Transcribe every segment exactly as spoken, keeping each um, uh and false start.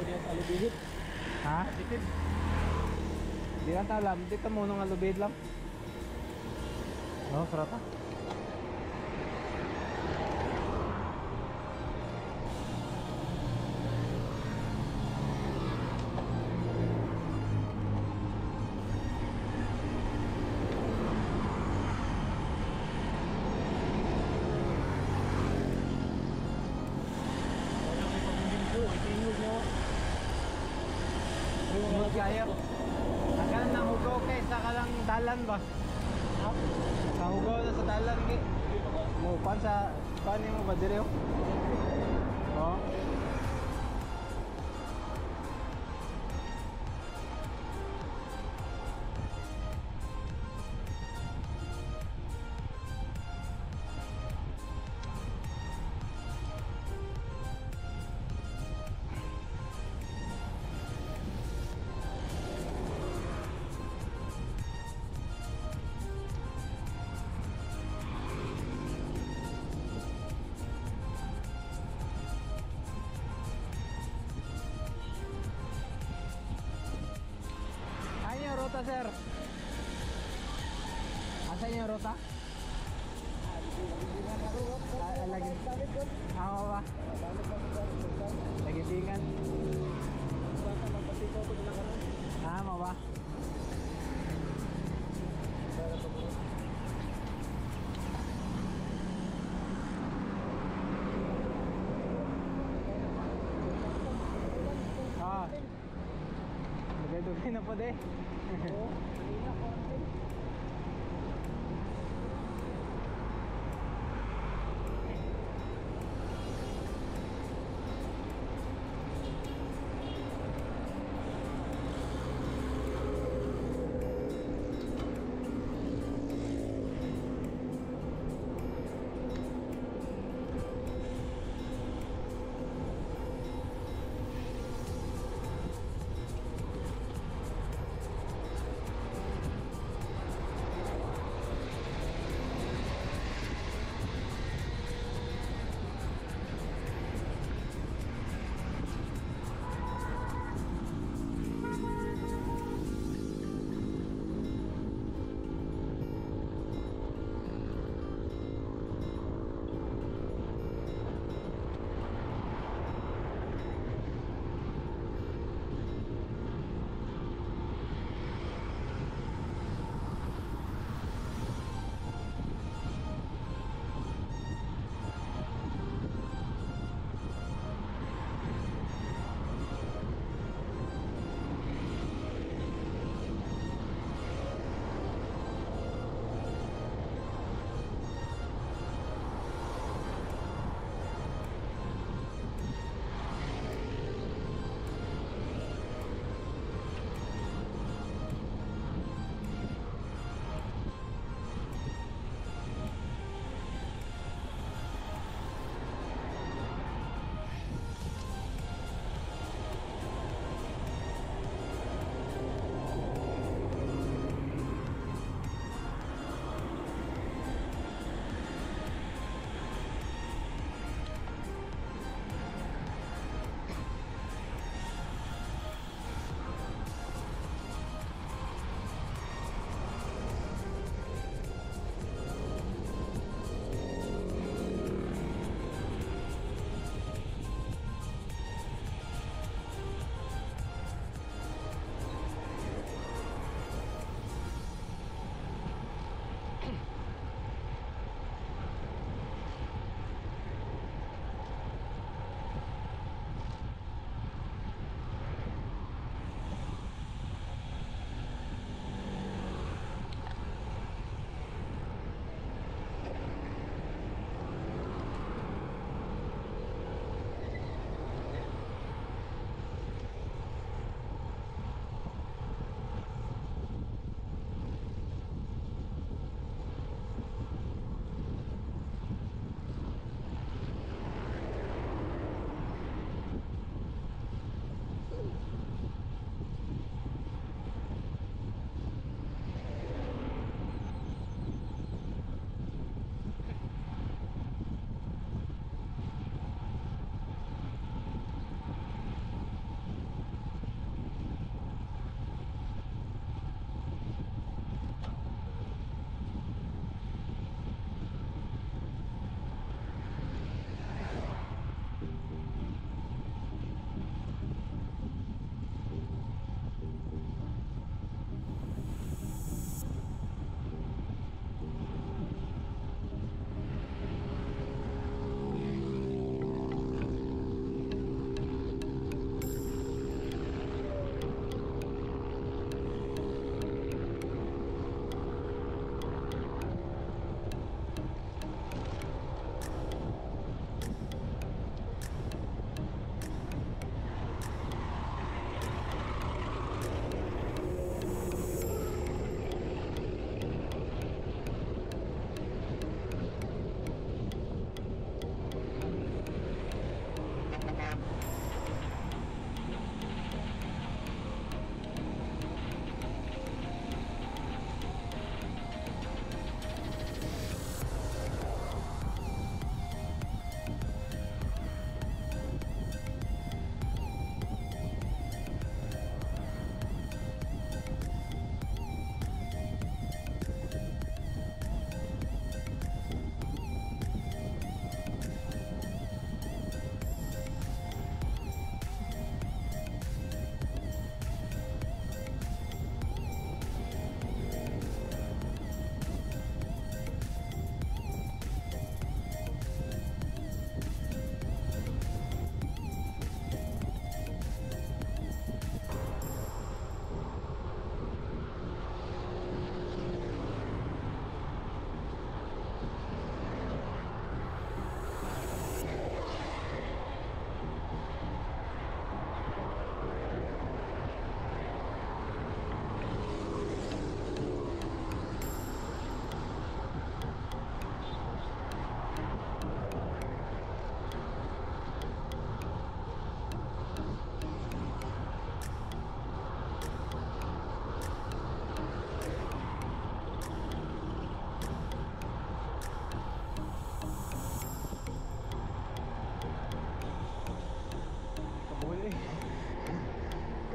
niya sa alubihit. Ha? Dikit. Di lang talam, di ka muna nga lubid lang. No, sarata. Smooth kayo. Hanggang nahugaw kay sa kalang dalan ba? Nahugaw na sa dalan ki. Mo pan sa pan mo ba dire oh? Oh. Rota sir. Asan yung rota? Ah, lagi. Ako ba? Lagi dingan. Ah, mo ba? Ah. Dugay-dugay na po de. Oo, kanina quarantine.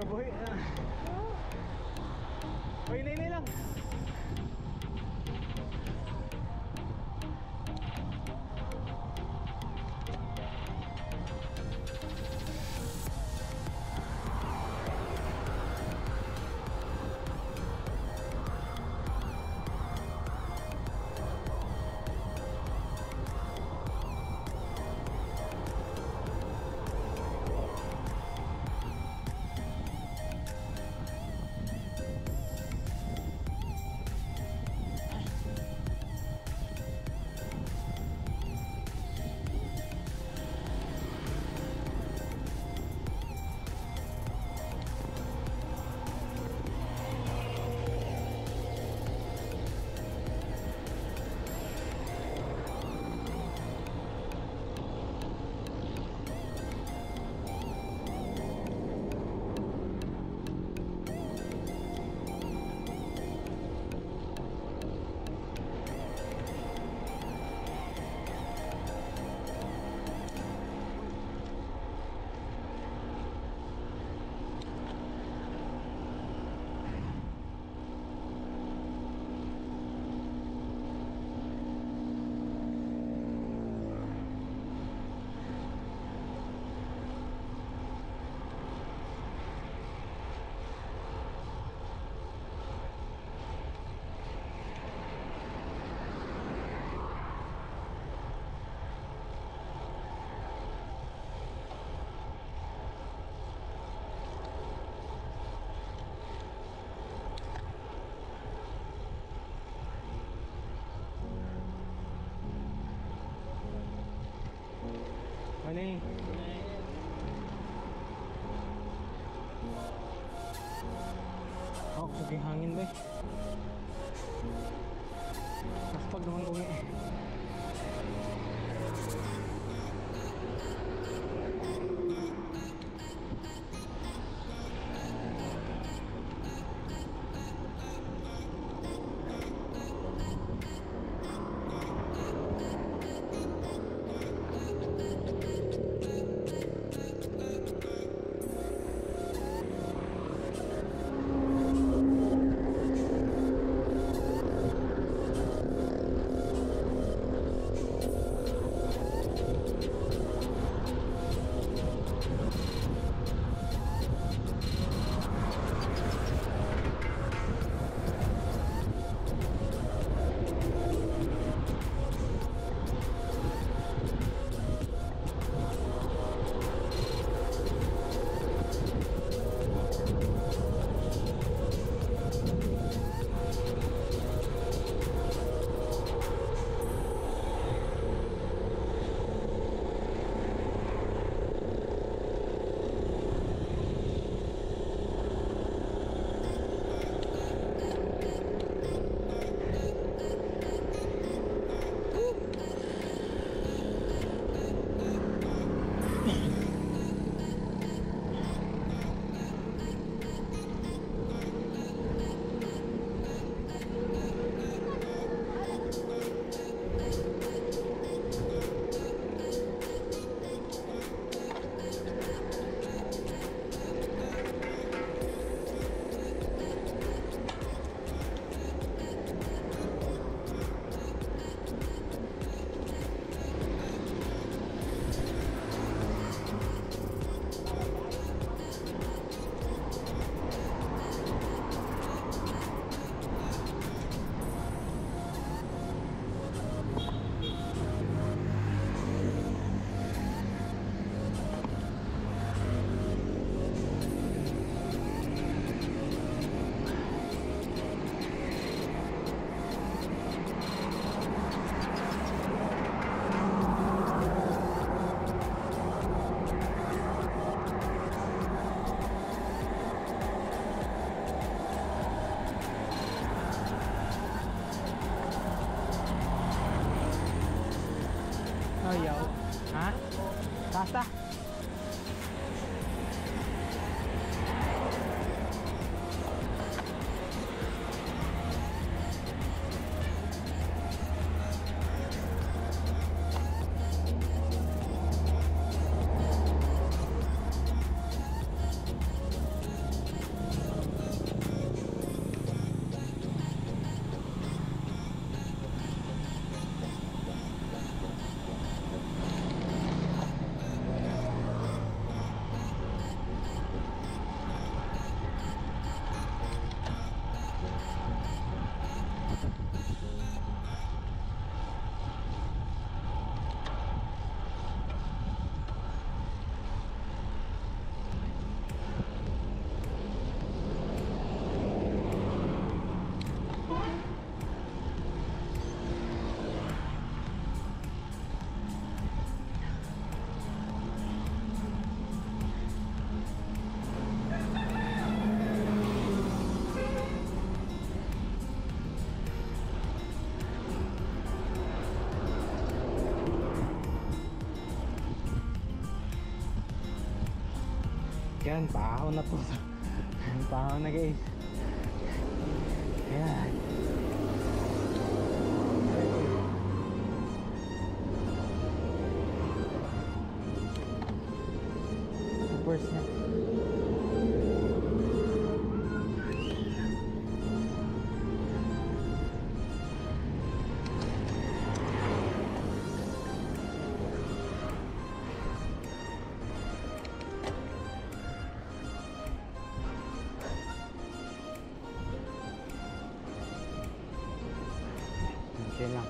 Uy, ah. Uy, inay lang. Ano eh? Oh, saging hangin ba eh? Mas pag naman ko eh. Ayan, pahaw na to. Pahaw na guys. Ayan. Supers na. Okay lang.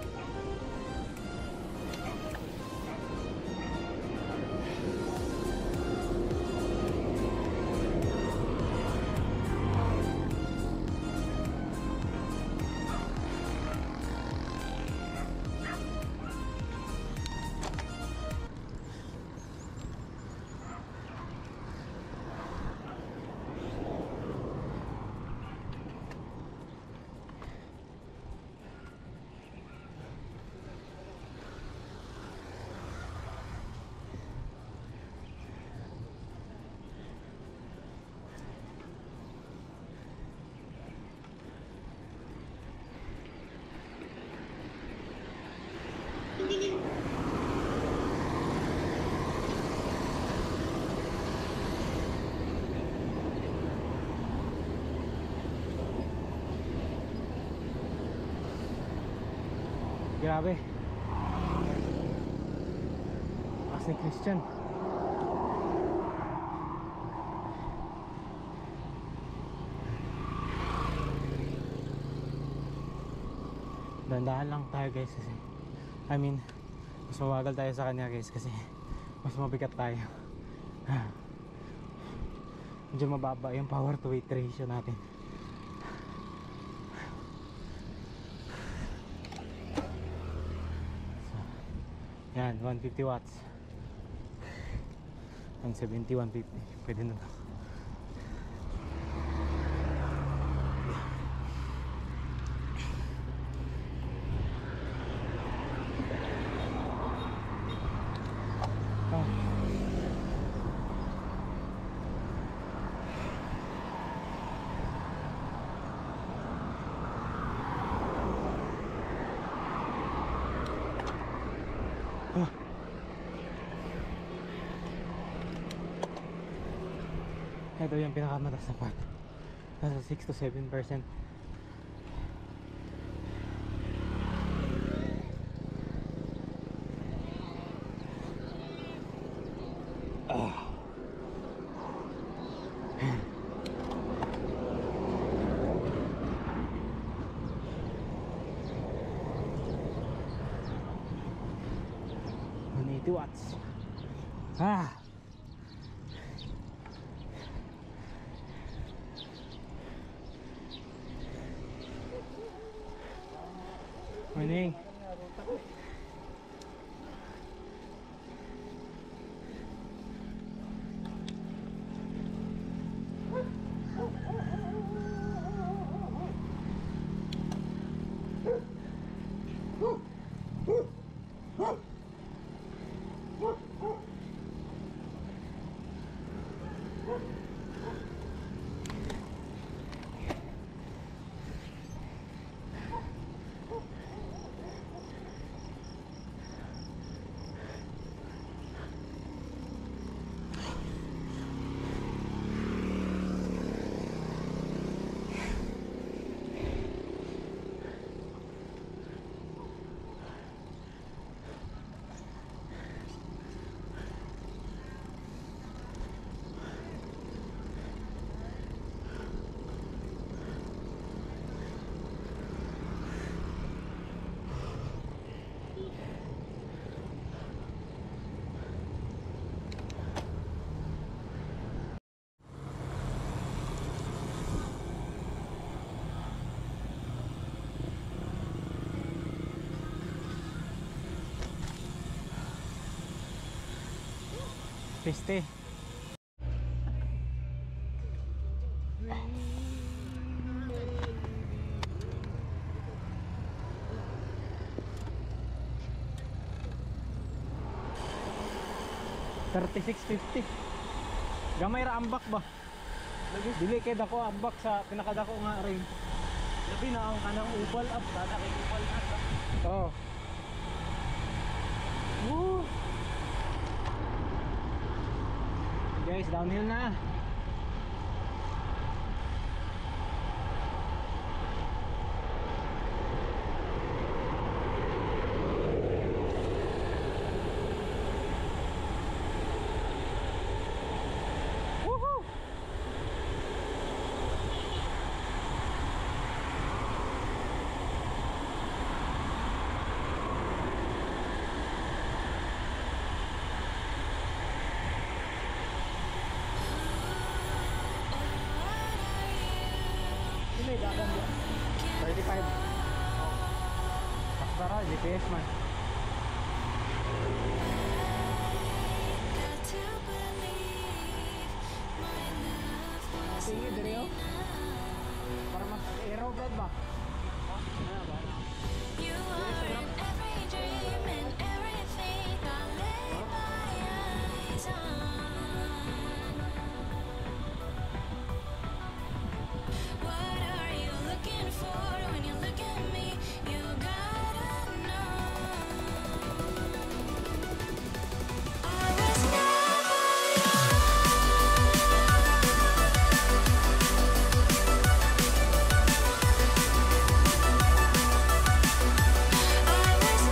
Grabe. As ni Christian. Dandahan lang tayo guys kasi I mean mas mabagal tayo sa kanya guys kasi mas mabigat tayo. Medyo mababa yung power to weight ratio natin. Yan, one fifty watts. one seventy, one fifty. Pwede na to. Oh. Ito yung pinakamataas na part. Nasa six to seven percent. Ah. one eighty watts. Ah. Morning. Piste. thirty-six fifty. Gamay ra ambak ba? Dili kay dako ambak sa pinakadako nga ring. Labi na ang kanang upal up, dada kay upal na. Oo. Woo! Guys, downhill na. Woohoo! Sino yung dagan mo? thirty-five. Taksara, G P S man. Tingin diri oh. Para mas aero vlog ba? Ano ba? You are in every dream and everything I lay my eyes on. What are you looking for when you look at me? You gotta know. I was never I was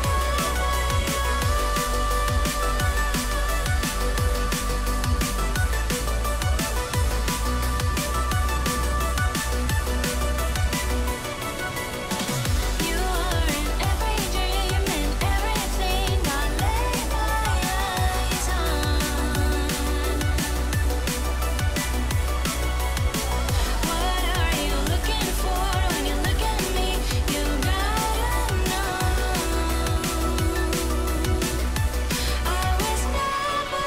You are in every dream and everything I lay my eyes on. What are you looking for when you look at me? You gotta know. I was never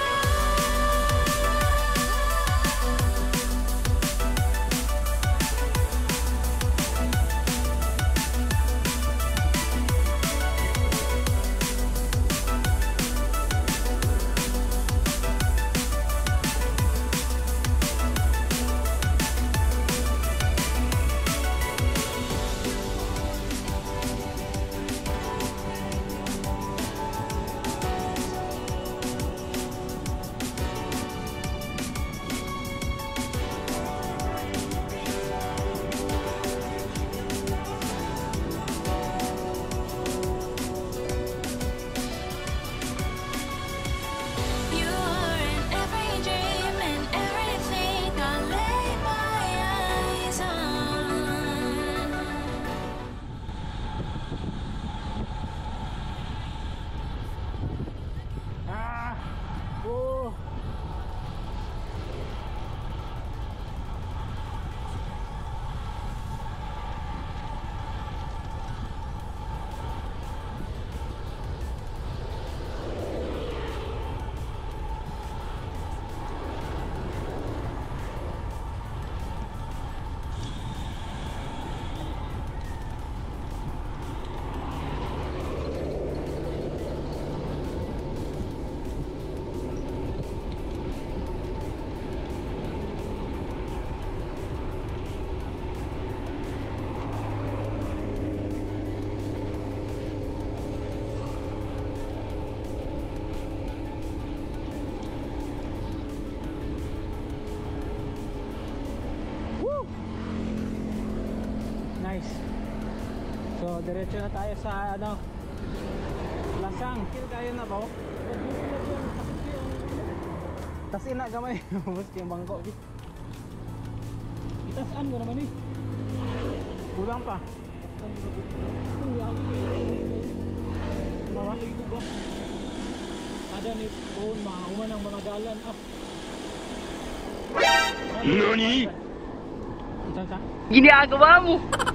You are in every dream and everything I lay my eyes on. Ah! Oh! Woo! Nice. So, diretso na tayo sa ano? Lasang. Kill kayo na ba? Tas ina gamay. Bus yung bangko. Itasaan mo naman eh. Kulang pa. Mga ligo ba? Ada ni phone, mahuman ang mga dalan up. Nani? Saan sa? Ginagawa mo!